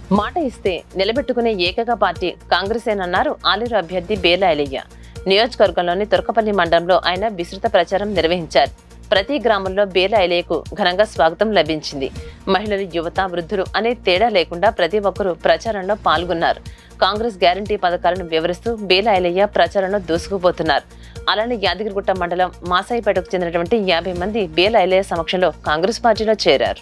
మాట ఇస్తే నిలబెట్టుకునే ఏకైక పార్టీ కాంగ్రెసేనన్నారు ఆలేరు అభ్యర్థి బేర్ల ఐలయ్య. నియోజకవర్గంలోని తుర్కపల్లి మండలంలో ఆయన విస్తృత ప్రచారం నిర్వహించారు. ప్రతి గ్రామంలో బేర్ల ఐలయ్యకు ఘనంగా స్వాగతం లభించింది. మహిళలు, యువత, వృద్ధులు అనే తేడా లేకుండా ప్రతి ఒక్కరూ ప్రచారంలో పాల్గొన్నారు. కాంగ్రెస్ గ్యారంటీ పథకాలను వివరిస్తూ బేర్ల ఐలయ్య ప్రచారంలో దూసుకుపోతున్నారు. అలానే యాదగిరిగుట్ట మండలం మాసాయిపేటకు చెందినటువంటి 50 మంది బేర్ల ఐలయ్య సమక్షంలో కాంగ్రెస్ పార్టీలో చేరారు.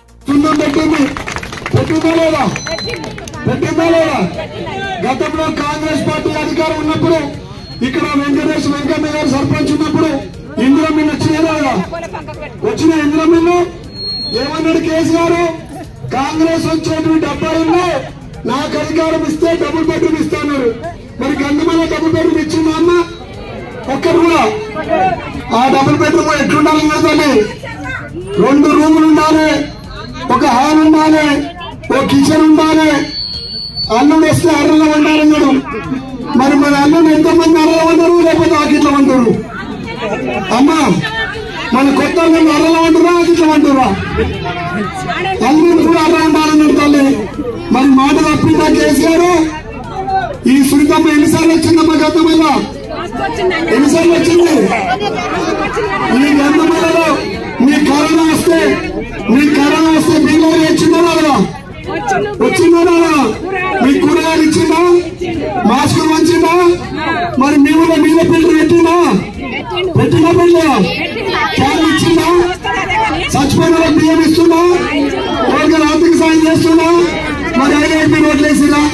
గతంలో కాంగ్రెస్ పార్టీ అధికారం ఉన్నప్పుడు ఇక్కడ వెంకన్న గారు సర్పంచ్ ఉన్నప్పుడు ఇంద్రమిల్ వచ్చిన ఇంద్రమిల్లు ఏమన్నాడు కేసీఆర్? కాంగ్రెస్ వచ్చేటువంటి డబ్బాలలో నాకు అధికారం ఇస్తే డబుల్ బెడ్రూమ్ ఇస్తాను. మరి గంధమల్ల డబుల్ బెడ్రూమ్ ఇచ్చిందా అన్న? ఒక్కరు కూడా. ఆ డబుల్ బెడ్రూమ్ ఎట్లుండాలి కదండి? 2 రూములు ఉండాలి, ఒక హాల్ ఉండాలి, ఓ కిచెన్ ఉండాలి. అల్లుడు వస్తే అర్రలో ఉండాలన్నాడు. మరి మన అల్లుడు ఎంతమంది అర్రలో ఉంటారు, లేకపోతే ఆకిట్లో ఉంటారు? అమ్మా, మన కొత్త అల్లుడు అర్రలో ఉంటారా, ఆకిట్లో ఉంటారా? అల్లుడు కూడా అర్ర ఉండాలన్నాడు తల్లి. మరి మాట తప్పిందా కేసీఆర్? ఈ సునీతమ్మ ఎన్నిసార్లు వచ్చిందమ్మా? గతంలో ఎన్నిసార్లు వచ్చింది? ఈ గంధమల్లలో మీ కరోనా వస్తే బిల్లు వచ్చిందా? వచ్చిందా? మీ కూరగాయలు ఇచ్చిందా? మాస్కులు మంచిందా? మరి మీ ఊళ్ళో మీద బిల్లు పెట్టినా బిల్లు క్యాన్ ఇచ్చిందా? చచ్చిపోయిన బియ్యం ఇస్తున్నా? ఎవరికైనా ఆర్థిక సాయం చేస్తున్నా? మరి అయినా మీరు ఓట్లేసిరా?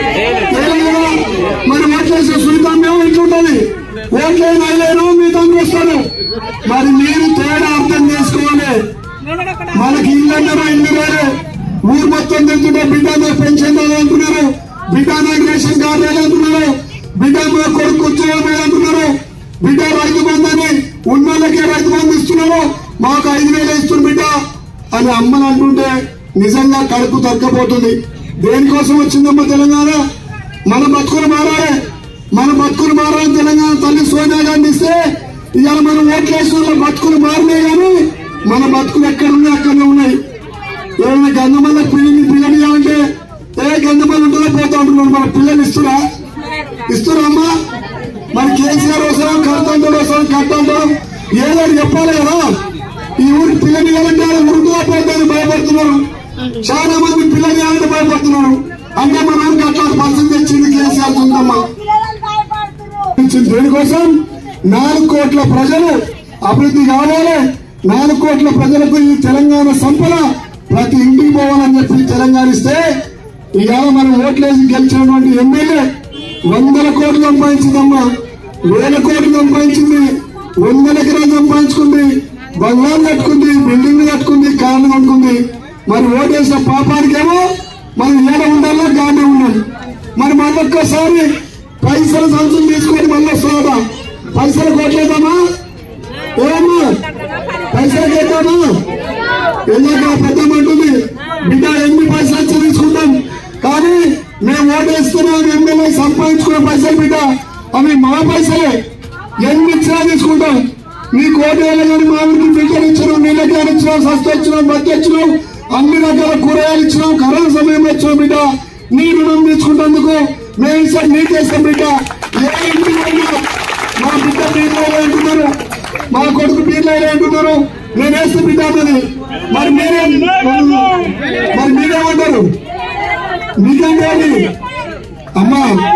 మరి ఓట్లేసి సునీతమ్మ ఇట్లుంటది. ఓట్లేని అయిలేను మీ తండ్రి వస్తాను. మరి మీరు తేడా అర్థం చేసుకోవాలి. మనకి ఇల్లు అంటారా? ఇల్లు వేరే. ఊరు మొత్తం తింటుంటే బిడ్డ పెన్షన్ అంటున్నారు, బిడ్డ రేషన్ కార్డు అంటున్నారు, బిడ్డ కొడుకు ఉద్యోగం అంటున్నారు, బిడ్డ రైతు బంధు ఉన్నోళ్ళకే రైతు బంధు ఇస్తున్నారు, మాకు 5,000 ఇస్తున్నారు బిడ్డ అని అమ్మని అంటుంటే నిజంగా కడుపు తగ్గపోతుంది. దేనికోసం వచ్చిందమ్మా తెలంగాణ? మన బతుకులు మారాలి, మన బతుకులు మారాలని తెలంగాణ తల్లి సోనియా గాంధీ ఇస్తే ఇవాళ మనం ఓట్లేసిన వాళ్ళ బతుకులు మారినాయి, కానీ మన బతుకులు ఎక్కడున్నాయి అక్కడనే ఉన్నాయి. ఏమైనా గంధమల్ల పిల్లని ఇవ్వాలంటే గంధమల్ల ఉంటుందో పోతా ఉంటున్నాడు. మన పిల్లలు ఇస్తురా అమ్మా? మరి కేసీఆర్ వస్తాం కడతాం ఏదో చెప్పాలి కదా. ఈ ఊరికి పిల్లని ఇవ్వాలంటే ఉంటుందో పోతామని భయపడుతున్నారు. చాలా మంది పిల్లలు ఇవ్వాలంటే భయపడుతున్నారు. అంటే మన ఊరికి అట్లా పరిస్థితి తెచ్చింది కేసీఆర్ ఉందమ్మా. దేనికోసం? 4 కోట్ల ప్రజలు అభివృద్ధి కావాలి. 4 కోట్ల ప్రజలకు ఈ తెలంగాణ సంపద ప్రతి ఇంటికి పోవాలని చెప్పి తెలంగాణ ఇస్తే ఇవాళ మనం ఓట్లేసి గెలిచినటువంటి ఎమ్మెల్యే 100 కోట్లు సంపాదించిందమ్మా, 1000 కోట్లు సంపాదించింది, 100 ఎకరాలు సంపాదించుకుంది, బంగ్లాలు కట్టుకుంది, బిల్డింగ్లు కట్టుకుంది, కార్లు కొనుక్కుంది. మరి ఓటేసిన పాపానికేమో మనం ఏడ ఉండాలో గానే ఉన్నాం. మరి మళ్ళొక్కసారి పైసలు సంచులు తీసుకొని మళ్ళీ వస్తుందా? పైసలు కొట్టలేదామా? ఏమమ్మా పైసలు కేద్దామా? ఎందుకు పెద్దమంటుంది బిడ్డ ఎన్ని పైసలు వచ్చి తీసుకుంటాం, కానీ మేము ఓటేస్తున్నాం ఎమ్మెల్యే సంపాదించుకునే పైసలు బిడ్డ అవి మా పైసలే. ఎన్ని ఇచ్చినా తీసుకుంటాం. నీకు ఓటు వేయాలని మా ఊరికి ఫిల్టర్ ఇచ్చినాం, నీళ్ళ క్యాన్ ఇచ్చినాం, సస్త ఇచ్చినాం, బట్టి ఇచ్చినాం, అన్ని రకాల కూరగాయలు ఇచ్చినాం, కరోనా సమయంలో ఇచ్చినాం బిడ్డ. నీ రుణం తీసుకుంటేందుకు మేము ఈసారి నీకేస్తాం బిడ్డ. ఏ ఇంటికి మా బిడ్డ బీర్లైనా అంటున్నారు, మా కొడుకు బీర్లైనా అంటున్నారు, నేను వేస్తే బిడ్డ అన్నది. మరి మీరేమంటారు? మీకంటే అమ్మా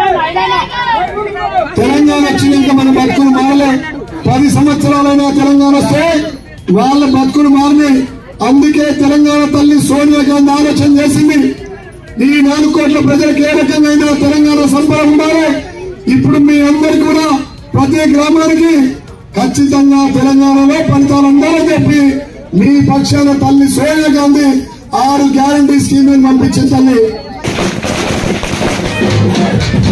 తెలంగాణ వచ్చినాక మన బతుకులు మారలే. 10 సంవత్సరాలైనా తెలంగాణ వస్తే వాళ్ళ బతుకులు మారినాయి. అందుకే తెలంగాణ తల్లి సోనియా గాంధీ ఆలోచన చేసింది, ఈ 4 కోట్ల ప్రజలకు ఏ రకంగా తెలంగాణ సంపద ఉండాలి. ఇప్పుడు మీ అందరికీ కూడా ప్రతి గ్రామానికి ఖచ్చితంగా తెలంగాణలో ఫలితాలు ఉండాలని చెప్పి మీ పక్షాన తల్లి సోనియా గాంధీ 6 గ్యారంటీ స్కీమ్ పంపించింది తల్లి.